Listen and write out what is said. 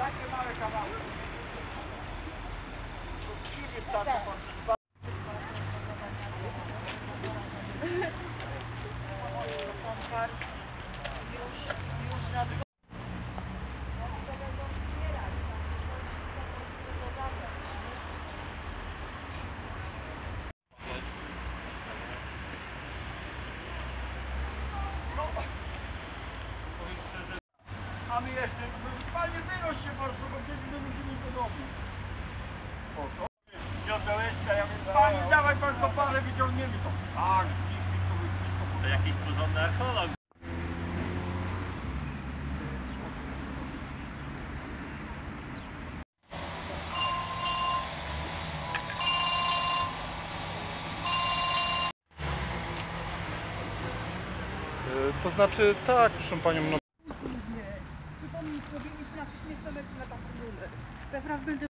Takie małe kawały. Filip taki pan. Już na dwa. To będą wspierać. A my jeszcze, panie wynoś się po prostu, bo przecież my musimy do domu. Po co? Wiązełeczka, ja mówię, panie dawaj pan to parę, wyciągniemy to. Tak, To jakiś porządny archeolog. To znaczy tak, proszę panią, no. Nie, przypomnij, powiedzieć na 30 metrów na taką nulę. Teraz będę